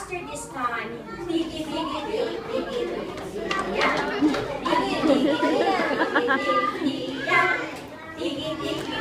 faster this time. Digi, digi, digi, digi, digi, yeah. Digi, digi, digi, digi, digi, yeah. Digi, digi.